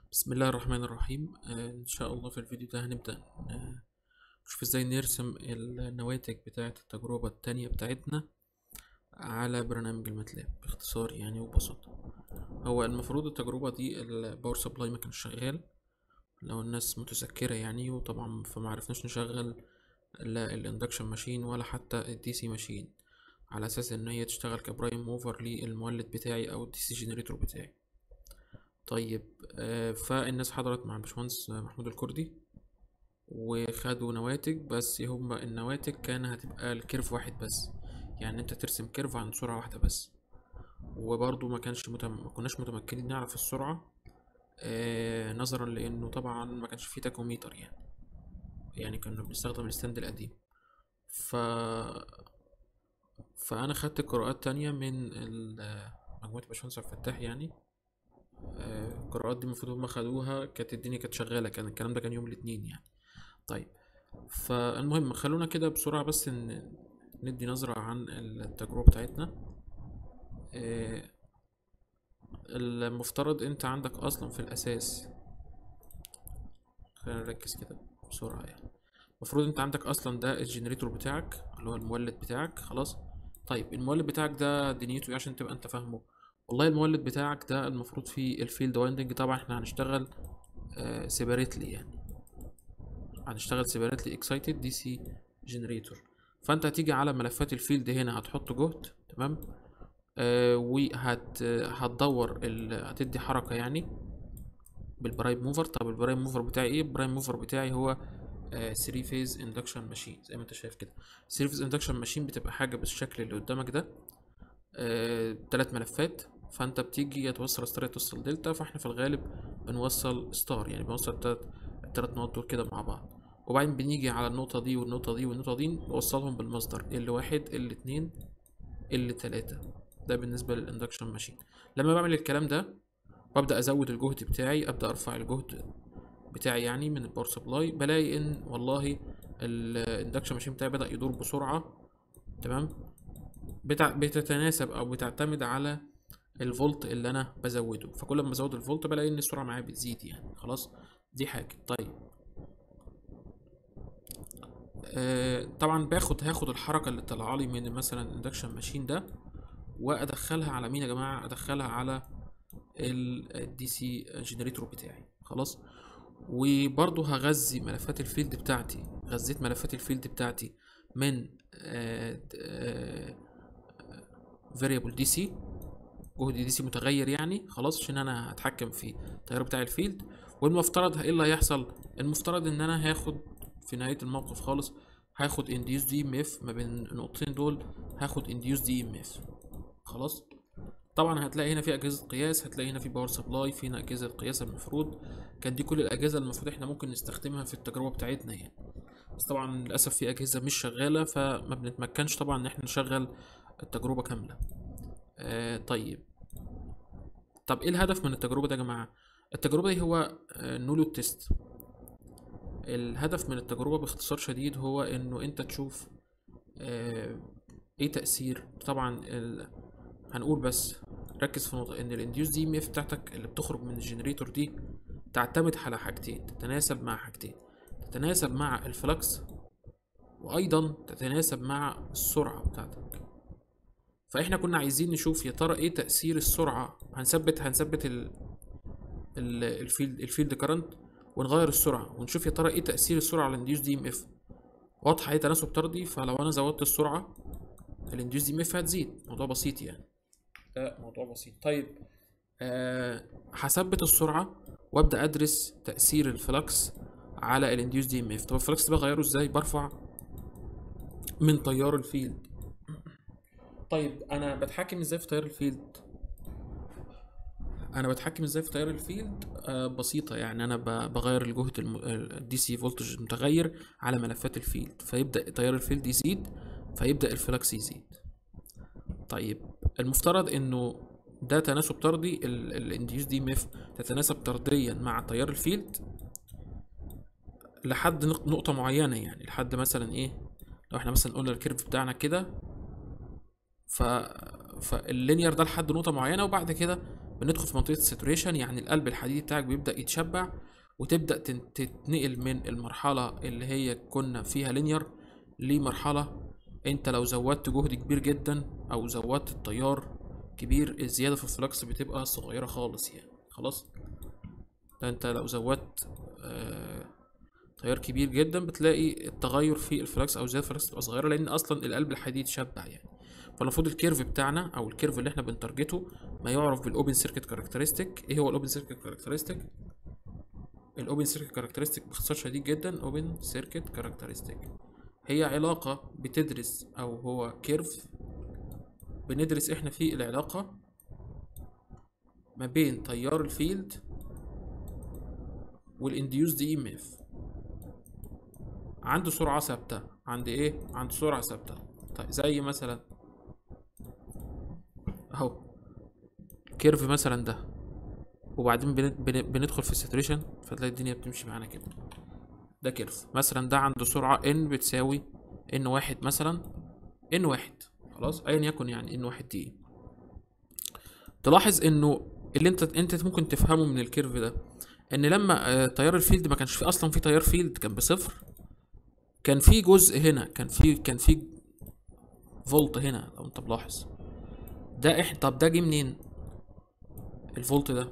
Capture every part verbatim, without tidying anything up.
بسم الله الرحمن الرحيم. آه إن شاء الله في الفيديو ده هنبدأ آه، نشوف ازاي نرسم النواتج بتاعة التجربة التانية بتاعتنا على برنامج الماتلاب باختصار يعني وببساطة. هو المفروض التجربة دي الباور سبلاي ما كانش شغال لو الناس متذكرة يعني، وطبعا فما عرفناش نشغل لا الاندكشن ماشين ولا حتى الدي سي ماشين على اساس ان هي تشتغل كبرايم موفر للمولد بتاعي او الدي سي جنريتور بتاعي. طيب آه، فالناس حضرت مع الباشمهندس محمود الكردي وخدوا نواتج، بس هما النواتج كان هتبقى الكيرف واحد بس، يعني انت ترسم كيرف عن سرعة واحدة بس. وبرضو ما كانش متم... ما كناش متمكنين نعرف السرعة، آه نظرا لانه طبعا ما كانش فيه تاكوميتر يعني يعني كنا بنستخدم الستاند القديم. ف فانا خدت قراءات تانية من ال- مجموعة باشمهندس عبد الفتاح يعني. آه، القراءات دي المفروض هما خدوها، كانت الدنيا كانت شغالة، كان الكلام ده كان يوم الاثنين يعني. طيب، فالمهم خلونا كده بسرعة بس ان ندي نظرة عن التجربة بتاعتنا. آه، المفترض انت عندك اصلا في الاساس، خلينا نركز كده بسرعة يعني. المفروض انت عندك اصلا ده الجنريتور بتاعك اللي هو المولد بتاعك، خلاص. طيب المولد بتاعك ده دنيته ايه عشان تبقى انت فاهمه؟ والله المولد بتاعك ده المفروض فيه الفيلد وايندنج، طبعا احنا هنشتغل سيباريتلي يعني، هنشتغل سيباريتلي اكسايتد دي سي جنريتور. فانت هتيجي على ملفات الفيلد هنا هتحط جهد، تمام. آه وهت هتدور ال... هتدي حركة يعني بالبرايم موفر. طب البرايم موفر بتاعي ايه؟ البرايم موفر بتاعي هو ثري فيز اندكشن ماشين زي ما انت شايف كده. ثري فيز اندكشن ماشين بتبقى حاجة بالشكل اللي قدامك ده، آه تلات ملفات. فانت بتيجي توصل ستار توصل دلتا، فاحنا في الغالب بنوصل ستار يعني بنوصل التلات التلات نقط دول كده مع بعض. وبعدين بنيجي على النقطة دي والنقطة دي والنقطة دي نوصلهم بالمصدر ال واحد ال اتنين ال تلاتة. ده بالنسبة للاندكشن ماشين. لما بعمل الكلام ده وابدأ ازود الجهد بتاعي، ابدأ ارفع الجهد بتاعي يعني من الباور سبلاي، بلاقي ان والله الاندكشن ماشين بتاعي بدأ يدور بسرعة، تمام. بتع... بتتناسب او بتعتمد على الفولت اللي انا بزوده. فكل ما بزود الفولت بلاقي ان السرعه معايا بتزيد يعني، خلاص. دي حاجه. طيب آه طبعا باخد هاخد الحركه اللي طالعه لي من مثلا الاندكشن ماشين ده وادخلها على مين يا جماعه؟ ادخلها على الدي سي جنريتور بتاعي، خلاص. وبرضه هغذي ملفات الفيلد بتاعتي، غذيت ملفات الفيلد بتاعتي من آه آه variable دي سي، جهد دي سي متغير يعني، خلاص، عشان انا هتحكم في التيار بتاع الفيلد. والمفترض ايه اللي هيحصل؟ المفترض ان انا هاخد في نهاية الموقف خالص هاخد induced اي ام اف ما بين النقطتين دول، هاخد induced اي ام اف، خلاص. طبعا هتلاقي هنا في اجهزة قياس، هتلاقي هنا في باور سبلاي، في هنا اجهزة قياس. المفروض كان دي كل الاجهزة المفروض احنا ممكن نستخدمها في التجربة بتاعتنا يعني، بس طبعا للاسف في اجهزة مش شغالة فما بنتمكنش طبعا ان احنا نشغل التجربة كاملة. آه طيب طب ايه الهدف من التجربة ده يا جماعة؟ التجربة دي هو نولو تيست. الهدف من التجربة باختصار شديد هو انه انت تشوف آه، ايه تأثير. طبعا ال... هنقول بس ركز في نقطة ان الانديوس دي ام اف بتاعتك اللي بتخرج من الجنريتور دي تعتمد على حاجتين، تتناسب مع حاجتين، تتناسب مع الفلكس وايضا تتناسب مع السرعة بتاعتك. فاحنا كنا عايزين نشوف يا ترى ايه تأثير السرعة. هنثبت هنثبت ال... ال- الفيلد الفيلد كرنت ونغير السرعه ونشوف يا ترى ايه تاثير السرعه على الانديوس دي ام اف. واضحه هي تناسب طردي، فلو انا زودت السرعه الانديوس دي ام اف هتزيد. موضوع بسيط يعني، ده موضوع بسيط. طيب أه هثبت السرعه وابدا ادرس تاثير الفلكس على الانديوس دي ام اف. طب الفلكس ده بغيره ازاي؟ برفع من تيار الفيلد. طيب انا بتحكم ازاي في تيار الفيلد؟ انا بتحكم ازاي في تيار الفيلد؟ آه بسيطه يعني، انا ب- بغير الجهد الدي سي فولتج المتغير على ملفات الفيلد، فيبدا تيار الفيلد يزيد فيبدا الفلكس يزيد. طيب المفترض انه ده تناسب طردي، الانديوس دي مف تتناسب طرديا مع تيار الفيلد لحد نق- نقطه معينه يعني، لحد مثلا ايه، لو احنا مثلا قلنا الكيرف بتاعنا كده، ف فاللينير ده لحد نقطه معينه، وبعد كده بندخل في منطقه الساتوريشن، يعني القلب الحديدي بتاعك بيبدا يتشبع، وتبدا تن- تتنقل من المرحله اللي هي كنا فيها لينير لمرحله انت لو زودت جهد كبير جدا او زودت التيار كبير، الزياده في الفلكس بتبقى صغيره خالص يعني. خلاص، ده انت لو زودت آه تيار كبير جدا بتلاقي التغير في الفلكس او زياده الفلكس تبقى صغيره، لان اصلا القلب الحديد شبع يعني. فالمفروض الكيرف بتاعنا او الكيرف اللي احنا بنتارجته ما يعرف بالاوبن سيركت كاركترستيك. ايه هو الاوبن سيركت كاركترستيك؟ الاوبن سيركت كاركترستيك باختصار شديد جدا، اوبن سيركت كاركترستيك هي علاقه بتدرس، او هو كيرف بندرس احنا فيه العلاقه ما بين تيار الفيلد والانديوسد اي ام اف. عنده سرعه ثابته، عند ايه؟ عند سرعه ثابته. طيب زي مثلا اهو كيرف مثلا ده، وبعدين بن- بن- بندخل في الساتوريشن فتلاقي الدنيا بتمشي معانا كده. ده كيرف مثلا، ده عنده سرعة ان بتساوي ان واحد مثلا، ان واحد خلاص ايا يكن يعني ان واحد دي. تلاحظ انه اللي انت انت ممكن تفهمه من الكيرف ده ان لما آه، تيار الفيلد ما كانش في اصلا، في تيار فيلد كان بصفر، كان في جزء هنا، كان في كان في فولت هنا لو انت ملاحظ. ده احنا طب ده جه منين الفولت ده؟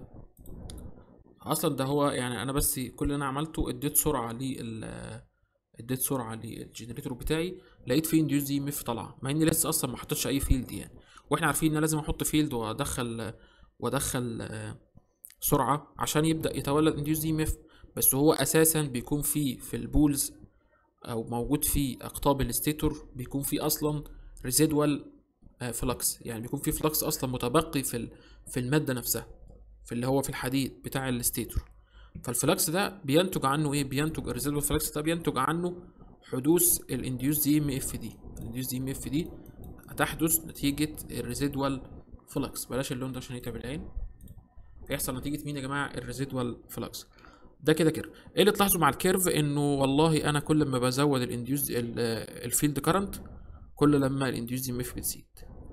اصلا ده هو يعني انا بس كل اللي انا عملته اديت سرعه لل اديت سرعه للجنريتور بتاعي، لقيت فيه انديوز دي ام اف طالعه، مع اني لسه اصلا ما حطيتش اي فيلد يعني. واحنا عارفين ان انا لازم احط فيلد وادخل وادخل آه، سرعه عشان يبدا يتولد انديوز دي ام اف. بس هو اساسا بيكون فيه في البولز، او موجود في اقطاب الستيتور، بيكون فيه اصلا ريزيدوال فلكس، يعني بيكون فيه فلكس اصلا متبقي في ال- في الماده نفسها، في اللي هو في الحديد بتاع الستيتور. فالفلكس ده بينتج عنه ايه؟ بينتج الريزيدوال فلكس ده بينتج عنه حدوث الانديوس دي ام اف دي. الانديوس دي ام اف دي هتحدث نتيجة الريزيدوال فلكس. بلاش اللون ده عشان يتعب العين. هيحصل نتيجة مين يا جماعة؟ الريزيدوال فلكس. ده كده كده ايه اللي تلاحظوا مع الكيرف؟ انه والله انا كل ما بزود الانديوس الفيلد كارنت، كل لما الانديوس دي ام اف بتزيد.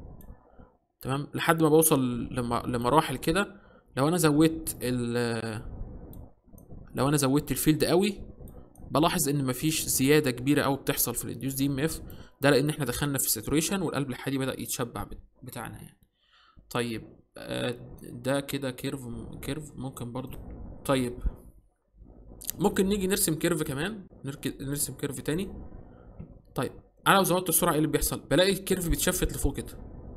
تمام، لحد ما بوصل لما لمراحل كده. لو انا زودت ال لو انا زودت الفيلد قوي، بلاحظ ان مفيش زياده كبيره قوي بتحصل في الانديوس دي ام اف. ده لان احنا دخلنا في الساتوريشن والقلب الحادي بدا يتشبع بت- بتاعنا يعني. طيب آه، ده كده كيرف كيرف ممكن برضو. طيب ممكن نيجي نرسم كيرف كمان، نرك- نرسم كيرف تاني. طيب انا لو زودت السرعه ايه اللي بيحصل؟ بلاقي الكيرف بيتشفت لفوق كده.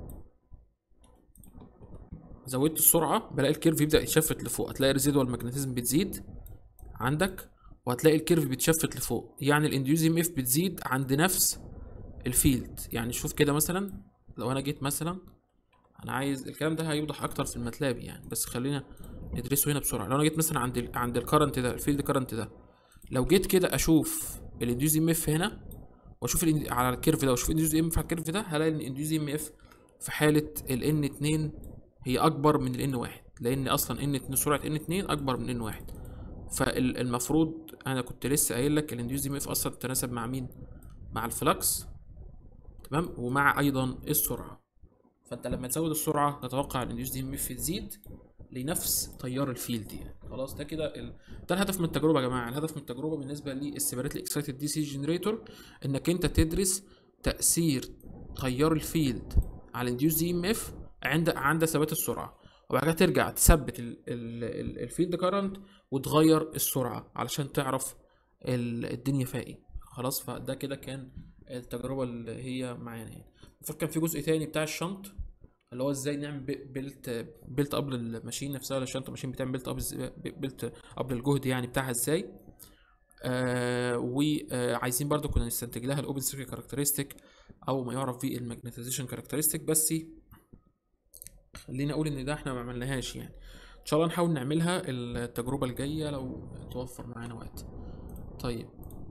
زودت السرعه بلاقي الكيرف يبدا يتشفت لفوق، هتلاقي الريزيدوال ماجنتيزم بتزيد عندك، وهتلاقي الكيرف بيتشفت لفوق، يعني الانديوز ام اف بتزيد عند نفس الفيلد. يعني شوف كده مثلا، لو انا جيت مثلا، انا عايز الكلام ده هيوضح اكتر في الماتلاب يعني، بس خلينا ندرسه هنا بسرعه. لو انا جيت مثلا عند ال عند الكرنت ده، الفيلد كرنت ده، لو جيت كده اشوف الانديوز ام اف هنا، واشوف ال على الكيرف ده، واشوف الانديوز ام اف على الكيرف ده، هلاقي ان الانديوز ام اف في حاله ال ان اتنين هي اكبر من ال ان واحد، لان اصلا ان اتنين سرعه ان اتنين اكبر من ان واحد. فالمفروض انا كنت لسه قايل لك الانديوز دي ام اف اصلا تتناسب مع مين؟ مع الفلكس، تمام، ومع ايضا السرعه. فانت لما تزود السرعه تتوقع الانديوس دي ام اف تزيد لنفس تيار الفيلد يعني. خلاص ده كده ال... ده الهدف من التجربه يا جماعه. الهدف من التجربه بالنسبه للسيبريتلي اكسايتد دي سي جنريتور انك انت تدرس تاثير تيار الفيلد على الانديوس دي ام اف عند عند ثبات السرعه، وبعد كده ترجع تثبت ال... ال... ال... الفيلد كارنت وتغير السرعه علشان تعرف ال... الدنيا فيها ايه. خلاص، فده كده كان التجربه اللي هي معانا يعني. المفروض كان في جزء تاني بتاع الشنط، اللي هو ازاي نعمل بيلت بيلت اب للماشين نفسها، ولا الشنطه ماشين بتعمل بيلت اب بيلت اب للجهد يعني بتاعها ازاي. آه وعايزين برضو كنا نستنتج لها الاوبن سيركت كاركترستيك، او ما يعرف بيه الماجنتيزيشن كاركترستيك. بس خليني اقول ان ده احنا ما عملناهاش يعني. ان شاء الله نحاول نعملها التجربه الجايه لو توفر معانا وقت. طيب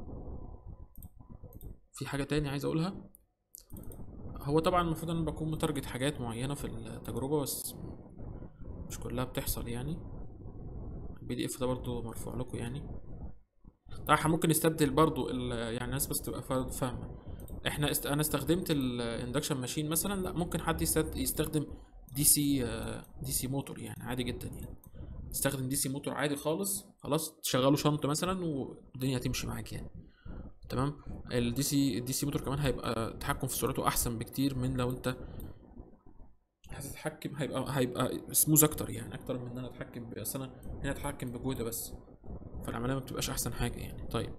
في حاجه تاني عايز اقولها. هو طبعا المفروض ان انا بكون متارجت حاجات معينه في التجربه، بس مش كلها بتحصل يعني. البي دي اف ده برضو مرفوع لكم يعني. طبعا احنا ممكن نستبدل برضو ال- يعني الناس بس تبقى فا- فاهمه. احنا است... انا استخدمت الاندكشن ماشين مثلا، لا ممكن حد يست- يستخدم دي سي دي سي موتور يعني عادي جدا يعني. استخدم دي سي موتور عادي خالص، خلاص تشغله شنط مثلا والدنيا هتمشي معاك يعني. تمام. الدي سي الدي سي موتور كمان هيبقى التحكم في سرعته احسن بكتير من لو انت هتتحكم، هيبقى هيبقى سموز اكتر يعني، اكتر من ان انا اتحكم ب- اصل انا هنا اتحكم بجهد بس، فالعمليه ما بتبقاش احسن حاجه يعني. طيب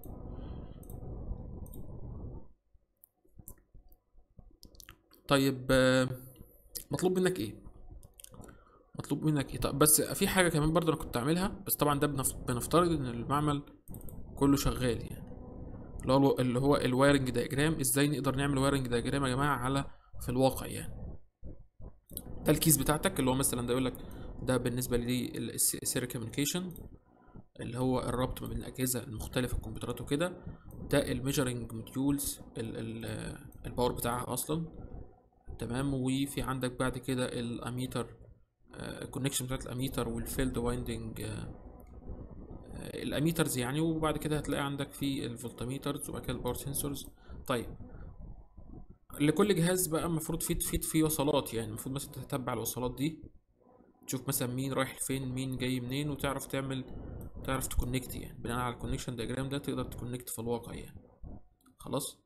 طيب آه، مطلوب منك ايه؟ مطلوب منك ايه؟ طب بس في حاجه كمان برضه انا كنت اعملها، بس طبعا ده بنف- بنفترض ان المعمل كله شغال يعني، اللي هو اللي هو الوايرنج دايجرام. ازاي نقدر نعمل وايرنج دايجرام يا جماعه على في الواقع يعني؟ ده الكيس بتاعتك اللي هو مثلا ده يقول لك ده بالنسبه لي السيري كوميونيكيشن اللي هو الربط ما بين الاجهزه المختلفه الكمبيوترات وكده. ده الميجرنج موديولز الباور بتاعها اصلا. تمام. وفي عندك بعد كده الاميتر، الكونكشن بتاعت الاميتر والفيلد وايندنج الاميترز يعني. وبعد كده هتلاقي عندك في الفولتميترز وبعد كده الباور سنسورز. طيب لكل جهاز بقى المفروض في في في وصلات يعني، المفروض مثلا تتبع الوصلات دي، تشوف مثلا مين رايح فين مين جاي منين، وتعرف تعمل تعرف تكونكت يعني بناء على الكونكشن دياجرام ده تقدر تكونكت في الواقع يعني. خلاص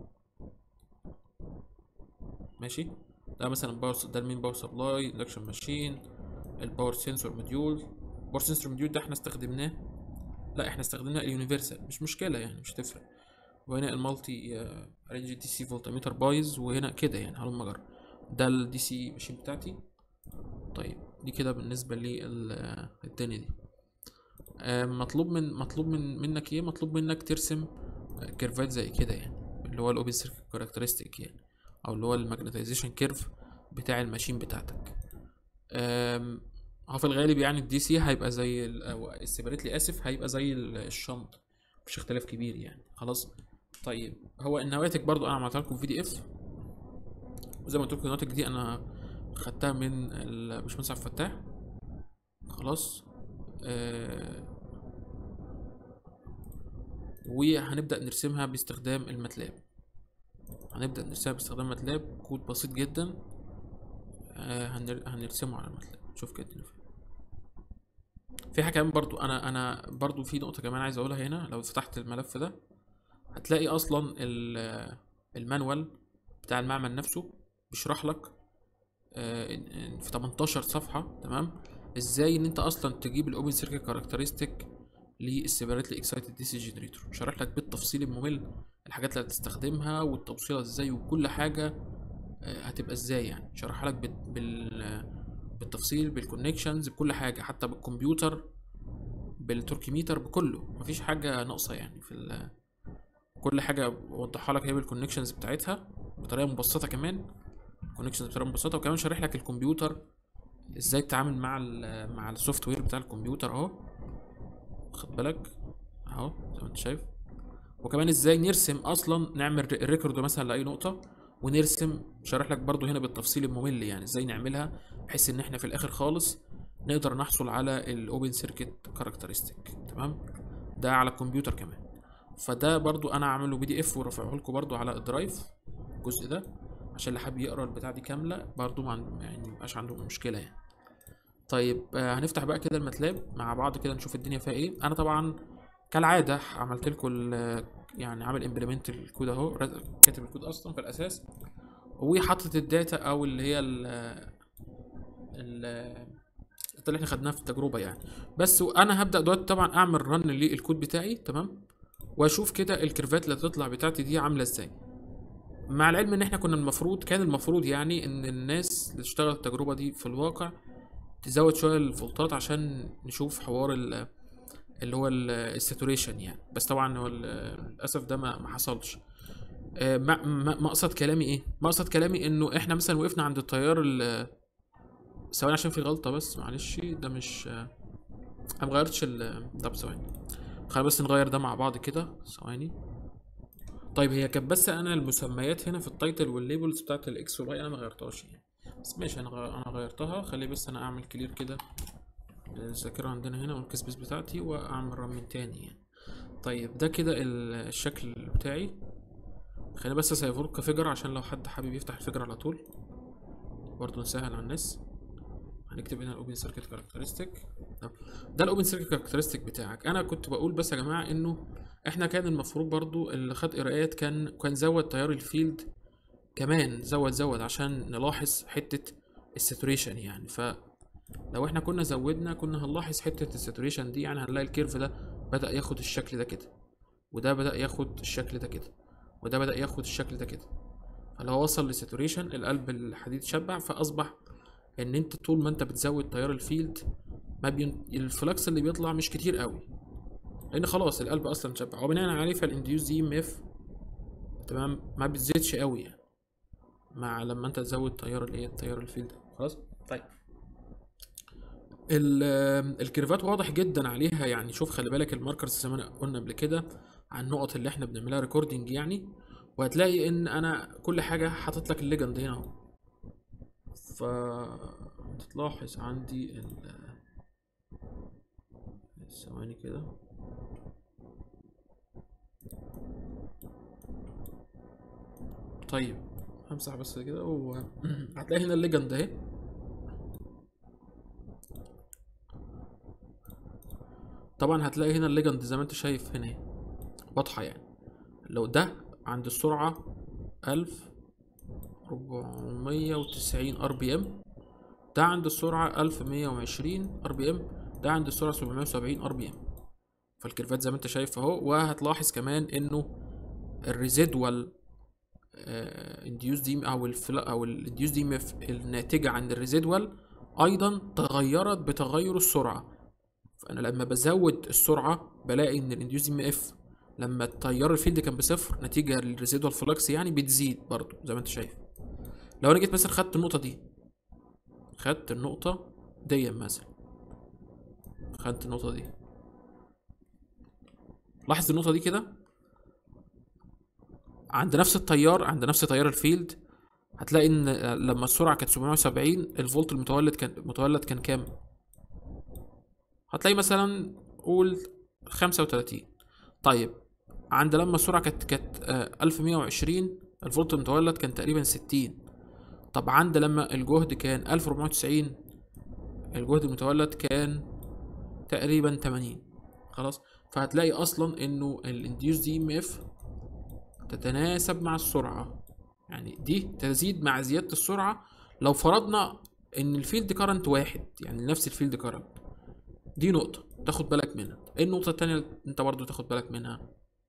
ماشي. ده مثلا باور، ده المين باور سبلاي اندكشن ماشين. الباور سنسور موديول، الباور سنسور موديول ده احنا استخدمناه، لا احنا استخدمنا اليونيفرسال مش مشكله يعني مش هتفرق. وهنا المالتي رينج دي سي فولتميتر بايظ وهنا كده يعني هلم جرى. ده الدي سي ماشين بتاعتي. طيب دي كده بالنسبه للدنيا دي. آه، مطلوب من مطلوب من منك ايه؟ مطلوب منك ترسم كيرفات زي كده يعني، اللي هو الاوبن سيركت كاركترستيك يعني، او اللي هو الماجنتيزيشن كيرف بتاع الماشين بتاعتك. آم، هو في الغالب يعني الدي سي هيبقى زي ال- او السيبريتلي اسف هيبقى زي ال- الشنط، مش اختلاف كبير يعني. خلاص. طيب هو النواتج برضو انا عملتها لكم في دي اف، وزي ما قلت لكم النواتج دي انا خدتها من الباشمهندس عبد الفتاح. خلاص. آه وهنبدأ نرسمها باستخدام الماتلاب. هنبدأ نرسمها باستخدام ماتلاب، كود بسيط جدا. آه هنر... هنرسمه على الماتلاب. شوف كده الدنيا فين. في حاجة كمان برضو انا انا برضو في نقطة كمان عايز اقولها هنا. لو فتحت الملف ده هتلاقي اصلا ال- المانوال بتاع المعمل نفسه بيشرح لك آه، إن- إن في تمنتاشر صفحة. تمام. ازاي ان انت اصلا تجيب الاوبن سيركت كاركترستيك للسيبريتلي اكسايتد دي سي جنريتور. شرح لك بالتفصيل الممل الحاجات اللي هتستخدمها والتوصيله ازاي وكل حاجه آه، هتبقى ازاي يعني. شرح لك بال بال- بالتفصيل بالكونكشنز بكل حاجه، حتى بالكمبيوتر بالتوركيميتر بكله، مفيش حاجه ناقصه يعني في ال- كل حاجه وضحها لك هي بالكونكشنز بتاعتها بطريقه مبسطه كمان. كونكشنز بطريقه مبسطه، وكمان شارح لك الكمبيوتر ازاي تتعامل مع ال مع السوفت وير بتاع الكمبيوتر اهو. خد بالك اهو زي ما انت شايف. وكمان ازاي نرسم اصلا نعمل ريكورد مثلا لاي نقطه ونرسم. شارح لك برضو هنا بالتفصيل الممل يعني ازاي نعملها بحيث ان احنا في الاخر خالص نقدر نحصل على الاوبن سيركت كاركترستيك. تمام. ده على الكمبيوتر كمان. فده برضو انا عامله بي دي اف ورافعه لكم برضو على الدرايف الجزء ده، عشان اللي حابب يقرا البتاع دي كامله برضو ما عند- يعني ميبقاش عندهم مشكله يعني. طيب آه، هنفتح بقى كده الماتلاب مع بعض كده نشوف الدنيا فيها ايه. انا طبعا كالعاده عملت لكم يعني عامل امبلمنت الكود اهو، رز- كاتب الكود اصلا في الاساس، وحاطط الداتا او اللي هي ال ال اللي احنا خدناها في التجربه يعني. بس وانا هبدا دلوقتي طبعا اعمل رن للكود بتاعي. تمام. واشوف كده الكيرفات اللي هتطلع بتاعتي دي عامله ازاي. مع العلم ان احنا كنا المفروض كان المفروض يعني ان الناس اللي تشتغل التجربه دي في الواقع تزود شويه الفولتات عشان نشوف حوار ال- اللي هو الساتوريشن يعني. بس طبعا هو ال- للاسف ده ما ما حصلش. آه، ما- ما- مقصد كلامي ايه؟ مقصد كلامي انه احنا مثلا وقفنا عند التيار ال- ثواني عشان في غلطه بس معلش. ده مش انا مغيرتش ال طب ثواني خلينا بس نغير ده مع بعض كده ثواني. طيب هي كانت بس انا المسميات هنا في التايتل والليبلز بتاعت الاكس والواي انا ما غيرتهاش يعني. بس ماشي انا غ... انا غيرتها. خلي بس انا اعمل كلير كده الذاكره عندنا هنا والكيس بيس بتاعتي واعمل رن من تاني يعني. طيب ده كده ال- الشكل بتاعي. خلينا بس اسيبهولك كفيجر عشان لو حد حابب يفتح الفيجر على طول برضه نسهل على الناس. هنكتب هنا الاوبن سيركت كاركترستيك. ده الاوبن سيركت كاركترستيك بتاعك. انا كنت بقول بس يا جماعه انه احنا كان المفروض برضو اللي خد قراءات كان كان زود تيار الفيلد كمان، زود زود عشان نلاحظ حته الساتوريشن يعني. فلو احنا كنا زودنا كنا هنلاحظ حته الساتوريشن دي، يعني هنلاقي الكيرف ده بدا ياخد الشكل ده كده، وده بدا ياخد الشكل ده كده، وده بدا ياخد الشكل ده كده. فلو وصل لساتوريشن القلب الحديد شبع، فاصبح ان انت طول ما انت بتزود تيار الفيلد ما بين الفلكس اللي بيطلع مش كتير قوي، لان خلاص القلب اصلا شبع، وبناء عليه فالانديوس دي ام اف تمام ما بتزيدش قوي يعني مع لما انت تزود تيار الايه تيار الفيلد. خلاص طيب الكيرفات واضح جدا عليها يعني. شوف خلي بالك الماركرز زي ما قلنا قبل كده عن النقط اللي احنا بنعملها ريكوردنج يعني، وهتلاقي ان انا كل حاجه حاطط لك الليجند هنا اهو. فتلاحظ عندي ال ثواني كده طيب همسح بس كده وهتلاقي هنا الليجند اهي. طبعا هتلاقي هنا الليجند زي ما انت شايف هنا واضحه يعني. لو ده عند السرعه ألف وأربعمية وتسعين ار بي ام، ده عند السرعه ألف ومية وعشرين ار بي ام، ده عند السرعه سبعمية وسبعين ار بي ام. فالكيرفات زي ما انت شايف اهو. وهتلاحظ كمان انه الريزيدوال انديوس دي او الفل او الانديوس دي مف الناتجه عن الريزيدوال ايضا تغيرت بتغير السرعه. فانا لما بزود السرعه بلاقي ان الانديوس دي اف لما التيار الفيلد كان بصفر نتيجه للريزيدوال فلكس يعني بتزيد برضو زي ما انت شايف. لو انا جيت مثلا خدت النقطه دي، خدت النقطه دي مثلا، خدت النقطه دي، لاحظ النقطه دي كده عند نفس التيار عند نفس تيار الفيلد هتلاقي ان لما السرعه كانت سبعمية وسبعين الفولت المتولد كان المتولد كان كام؟ هتلاقي مثلا قول خمسة وتلاتين. طيب عند لما السرعه كانت كانت ألف ومية وعشرين الفولت المتولد كان تقريبا ستين. طب عند لما الجهد كان ألف وأربعمية وتسعين الجهد المتولد كان تقريبا تمانين. خلاص. فهتلاقي اصلا انه الانديوس دي ام اف تتناسب مع السرعه، يعني دي تزيد مع زياده السرعه. لو فرضنا ان الفيلد كارنت واحد يعني نفس الفيلد كارنت، دي نقطه تاخد بالك منها. ايه النقطه التانية انت برضو تاخد بالك منها؟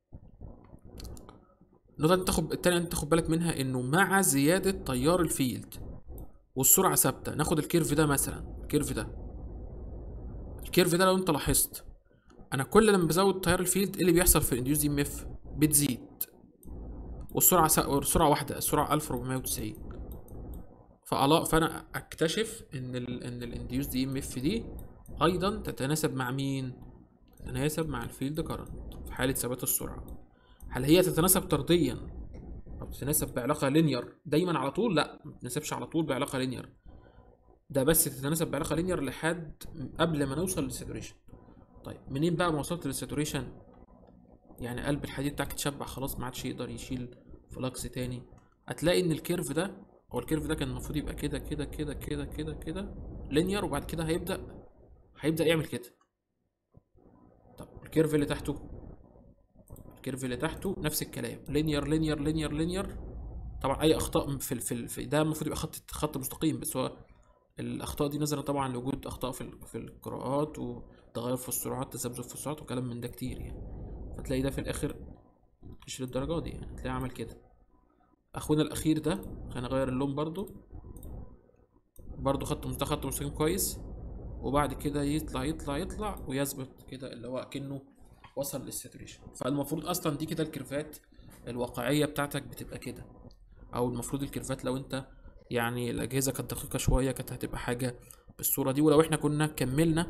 النقطه اللي تاخد التانية انت تاخد بالك منها انه مع زياده تيار الفيلد والسرعه ثابته. ناخد الكيرف ده مثلا، الكيرف ده الكيرف ده لو انت لاحظت انا كل لما بزود تيار الفيلد ايه اللي بيحصل في الانديوس دي ام اف؟ بتزيد، والسرعه س... سرعه واحده السرعه ألف وأربعمية وتسعين. فألا فانا اكتشف ان ال ان الانديوس دي ام اف دي ايضا تتناسب مع مين؟ تتناسب مع الفيلد كارنت في حاله ثبات السرعه. هل هي تتناسب طرديا او تتناسب بعلاقه لينير دايما على طول؟ لا، ما بتتناسبش على طول بعلاقه لينير، ده بس تتناسب بعلاقه لينير لحد قبل ما نوصل للساتوريشن. طيب منين بقى ما وصلت للساتوريشن؟ يعني قلب الحديد بتاعك اتشبع خلاص ما عادش يقدر يشيل فلكس تاني. هتلاقي ان الكيرف ده هو الكيرف ده كان المفروض يبقى كده كده كده كده كده كده لينير، وبعد كده هيبدا هيبدا يعمل كده. طب الكيرف اللي تحته الكيرف اللي تحته نفس الكلام، لينير لينير لينير لينير. طبعا اي اخطاء في في, في ده المفروض يبقى خط خط مستقيم، بس هو الاخطاء دي نظرا طبعا لوجود اخطاء في في القراءات وتغير في السرعات تذبذب في السرعات وكلام من ده كتير يعني. فتلاقي ده في الاخر مش للدرجه دي يعني، تلاقيه عمل كده. اخونا الاخير ده هنغير اللون برضو برضو خط مستقيم خط مستقيم كويس، وبعد كده يطلع يطلع يطلع ويثبت كده اللي هو اكنه وصل للساتوريشن. فالمفروض اصلا دي كده الكيرفات الواقعيه بتاعتك بتبقى كده، او المفروض الكيرفات لو انت يعني الاجهزه كانت دقيقه شويه كانت هتبقى حاجه بالصوره دي. ولو احنا كنا كملنا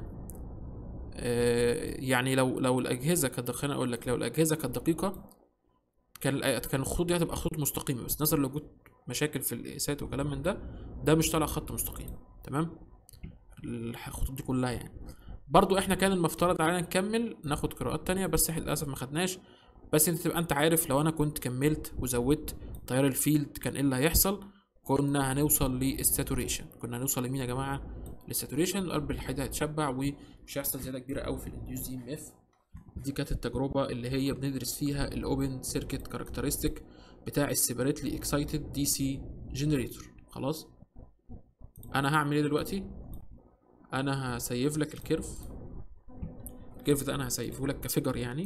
آه يعني لو لو الاجهزه كانت دقيقه، اقول لك لو الاجهزه كانت دقيقه كان كان الخطوط دي هتبقى خطوط مستقيمه، بس نظرا لوجود مشاكل في القياسات وكلام من ده ده مش طالع خط مستقيم. تمام الخطوط دي كلها يعني. برضو احنا كان المفترض علينا نكمل ناخد قراءات تانية، بس احنا للاسف ما خدناش. بس انت تبقى انت عارف لو انا كنت كملت وزودت تيار الفيلد كان ايه اللي هيحصل. كنا هنوصل للساتوريشن، كنا هنوصل لمين يا جماعه؟ للساتوريشن، القلب الحقيقي هيتشبع ومش هيحصل زياده كبيره قوي في الانديوس دي ام اف. دي كانت التجربه اللي هي بندرس فيها الاوبن سيركت كاركترستيك بتاع السيبريتلي اكسايتد دي سي جنريتور. خلاص، انا هعمل ايه دلوقتي؟ انا هسيف لك الكيرف. الكيرف ده انا هسيفه لك كفيجر يعني،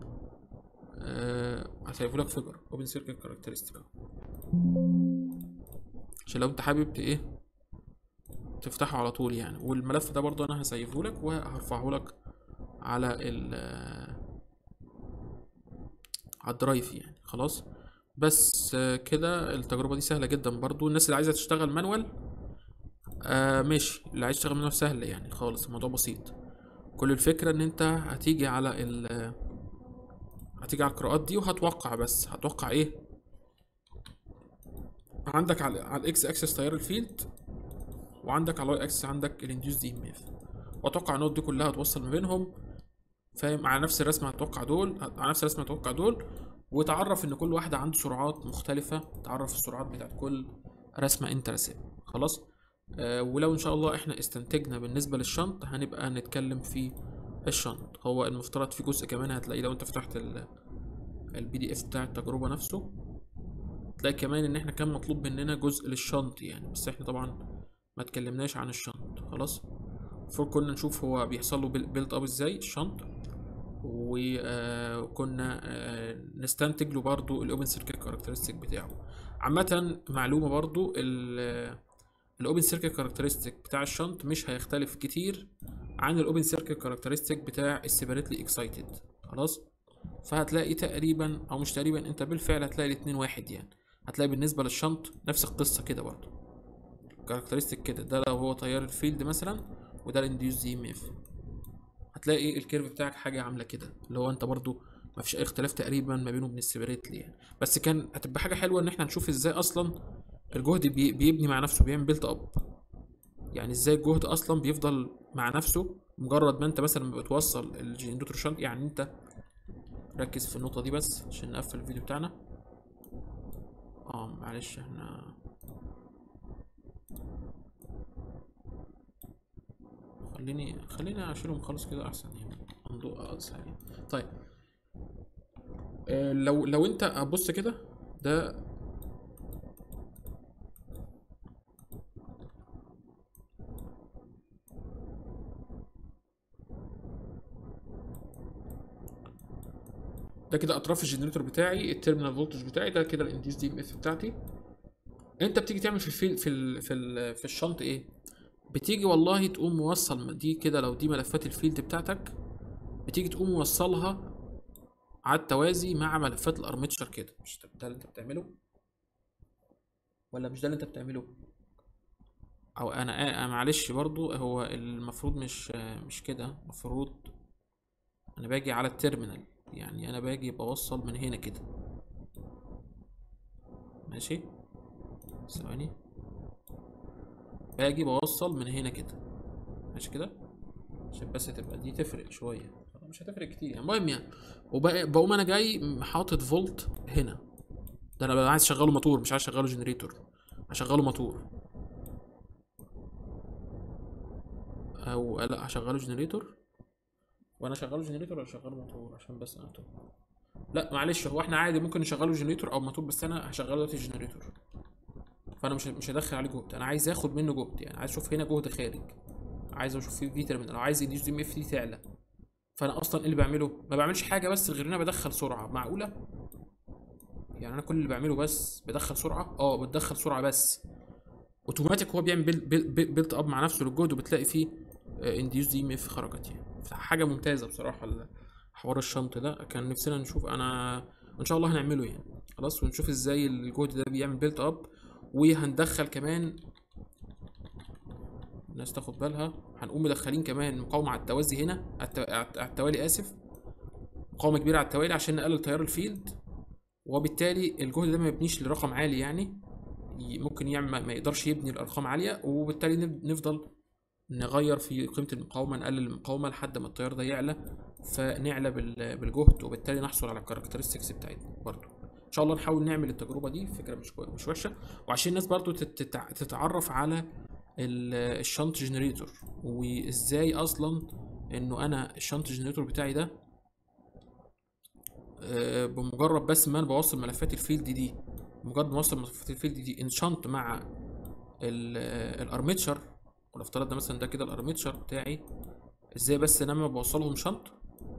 أه هسيفه لك فيجر اوبن سيركت كاركترستيك، عشان لو انت حابب ايه تفتحه على طول يعني. والملف ده برضو انا هسيفه لك وهرفعه لك على ال على الدرايف يعني. خلاص، بس آه كده التجربة دي سهلة جدا برضو. الناس اللي عايزة تشتغل مانوال آه ماشي، اللي عايز يشتغل مانوال سهل يعني خالص، الموضوع بسيط. كل الفكرة ان انت هتيجي على ال هتيجي على القراءات دي وهتوقع، بس هتوقع ايه؟ عندك على على الاكس اكسس تيار الفيلد، وعندك على الواي اكسس عندك الانديوس دي ام اف، واتوقع النود دي كلها هتوصل ما بينهم، فاهم؟ على نفس الرسمه هتوقع دول، على نفس الرسمه هتوقع دول، وتعرف ان كل واحده عنده سرعات مختلفه، تعرف السرعات بتاعت كل رسمه انت راسمها. خلاص، آه ولو ان شاء الله احنا استنتجنا بالنسبه للشنط هنبقى نتكلم في الشنط. هو المفترض في جزء كمان هتلاقيه لو انت فتحت البي دي اف بتاع التجربه نفسه، تلاقي كمان ان احنا كان مطلوب مننا جزء للشنط يعني، بس احنا طبعا ما اتكلمناش عن الشنط. خلاص، فور كنا نشوف هو بيحصل له بيلد اب ازاي الشنط، وكنا نستنتج له برضو الاوبن سيركت كاركترستيك بتاعه. عامه معلومه برضو، الاوبن سيركت كاركترستيك بتاع الشنط مش هيختلف كتير عن الاوبن سيركت كاركترستيك بتاع السيبريتلي اكسايتد. خلاص، فهتلاقي تقريبا او مش تقريبا، انت بالفعل هتلاقي الاتنين واحد يعني. هتلاقي بالنسبه للشنط نفس القصه كده برضو، كاركترستيك كده. ده لو هو تيار الفيلد مثلا، وده الانديوس دي ام اف، هتلاقي الكيرف بتاعك حاجه عامله كده، اللي هو انت برضو ما فيش اي اختلاف تقريبا ما بينه وبين السيبريتلي يعني. بس كان هتبقى حاجه حلوه ان احنا نشوف ازاي اصلا الجهد بي بيبني مع نفسه، بيعمل بيلت اب يعني. ازاي الجهد اصلا بيفضل مع نفسه مجرد ما انت مثلا بتوصل الجنريتور شنط يعني. انت ركز في النقطه دي بس عشان نقفل الفيديو بتاعنا. اه معلش، احنا خليني خليني اشيلهم خالص كده احسن يعني، انضوء اسهل يعني. طيب، آه لو لو انت هتبص كده، ده ده كده اطراف الجنريتور بتاعي، التيرمينال فولتج بتاعي ده كده الانديوس دي ام اف بتاعتي. انت بتيجي تعمل في الفيل في ال في ال في الشنط ايه؟ بتيجي والله تقوم موصل دي كده، لو دي ملفات الفيلد بتاعتك بتيجي تقوم موصلها على التوازي مع ملفات الارمتشر كده. مش ده اللي انت بتعمله؟ ولا مش ده اللي انت بتعمله؟ او انا آه معلش برضو، هو المفروض مش مش كده. المفروض انا باجي على التيرمينال يعني، انا باجي بوصل من هنا كده. ماشي، ثواني، باجي بوصل من هنا كده. ماشي كده، عشان بس تبقى دي تفرق شويه، مش هتفرق كتير يعني. المهم يعني، وبقوم انا جاي حاطط فولت هنا. ده انا عايز اشغله موتور، مش عايز اشغله جنريتور، هشغله موتور. او لا، هشغله جنريتور. وانا شغاله جنريتور ولا شغاله موتور؟ عشان بس انا توه. لا معلش، هو احنا عادي ممكن نشغله جنريتور او موتور، بس انا هشغله دلوقتي جنريتور. فانا مش مش هدخل عليه جهد، انا عايز اخد منه جهد يعني. عايز اشوف هنا جهد خارج، عايز اشوف فيه في تيرمينال، او عايز الانديوس دي ام اف دي تعلى. فانا اصلا ايه اللي بعمله؟ ما بعملش حاجه بس غير ان انا بدخل سرعه معقوله يعني. انا كل اللي بعمله بس بدخل سرعه، اه بدخل سرعه بس، اوتوماتيك هو بيعمل بيل بيل بيل بيلت اب مع نفسه للجهد، وبتلاقي فيه انديوس دي ام اف خرجت يعني. حاجه ممتازه بصراحه. حوار الشنط ده كان نفسنا نشوف، انا ان شاء الله هنعمله يعني. خلاص، ونشوف ازاي الجهد ده بيعمل بيلت اب. وهندخل كمان، الناس تاخد بالها، هنقوم مدخلين كمان مقاومه على التوازي هنا، على التوالي اسف، مقاومه كبيره على التوالي عشان نقلل تيار الفيلد. وبالتالي الجهد ده ما يبنيش لرقم عالي يعني، ممكن يعمل ما يقدرش يبني الارقام عاليه، وبالتالي نفضل نغير في قيمه المقاومه، نقلل المقاومه لحد ما التيار ده يعلى، فنعلى بالجهد، وبالتالي نحصل على الكاركترستكس بتاعتنا. برضو ان شاء الله نحاول نعمل التجربه دي، فكره مش مش وحشه. وعشان الناس برضو تتعرف على الشنط جنريتور، وازاي اصلا انه انا الشنط جنريتور بتاعي ده آه، بمجرد بس ما انا بوصل ملفات الفيلد دي، مجرد ما اوصل ملفات الفيلد دي انشنت مع الارميتشر، ونفترض ده مثلا ده كده الارميتشر بتاعي، ازاي بس انا لما بوصلهم شنط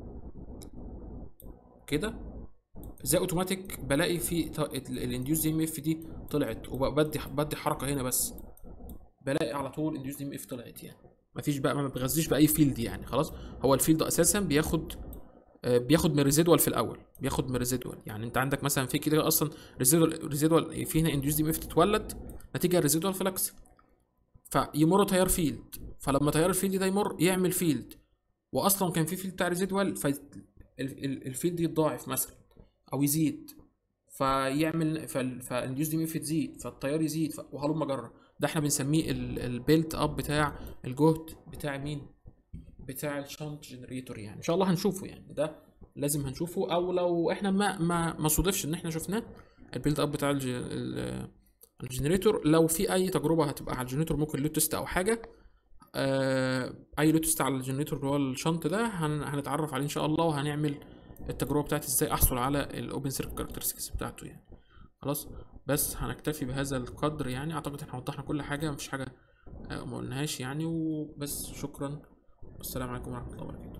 كده، ازاي اوتوماتيك بلاقي في الانديوس دي ام اف دي طلعت، وبدي بدي حركه هنا بس بلاقي على طول انديوس دي ام اف طلعت يعني. مفيش بقى، ما بغذيش باي فيلد يعني، خلاص. هو الفيلد اساسا بياخد آه، بياخد من ريزيدوال في الاول، بياخد من ريزيدوال. يعني انت عندك مثلا في كده اصلا ريزيدوال ريزيدوال في هنا انديوس دي ام اف تتولد نتيجه ريزيدوال فلكس، فيمر تيار فيلد، فلما تيار الفيلد ده يمر يعمل فيلد، واصلا كان في فيلد بتاع ريزيدوال، فالفيلد يتضاعف مثلا او يزيد، فيعمل فالانديوس دي ام اف تزيد، فالتيار يزيد، ف- وهلم جرة. ده احنا بنسميه البيلت اب بتاع الجهد بتاع مين؟ بتاع الشنط جنريتور. يعني ان شاء الله هنشوفه، يعني ده لازم هنشوفه، او لو احنا ما ما ما صادفش ان احنا شفناه، البيلد اب بتاع الج... ال- الجنريتور. لو في اي تجربه هتبقى على الجنريتور، ممكن لود تيست او حاجه، آه اي لود تيست على الجنريتور اللي هو الشنط ده، هن... هنتعرف عليه ان شاء الله، وهنعمل التجربه بتاعت ازاي احصل على الاوبن سيركت كاركترستكس بتاعته يعني. خلاص، بس هنكتفي بهذا القدر يعني. اعتقد احنا وضحنا كل حاجه، مفيش حاجه آه، ما قلناهاش يعني، وبس. شكرا، والسلام عليكم ورحمه الله وبركاته.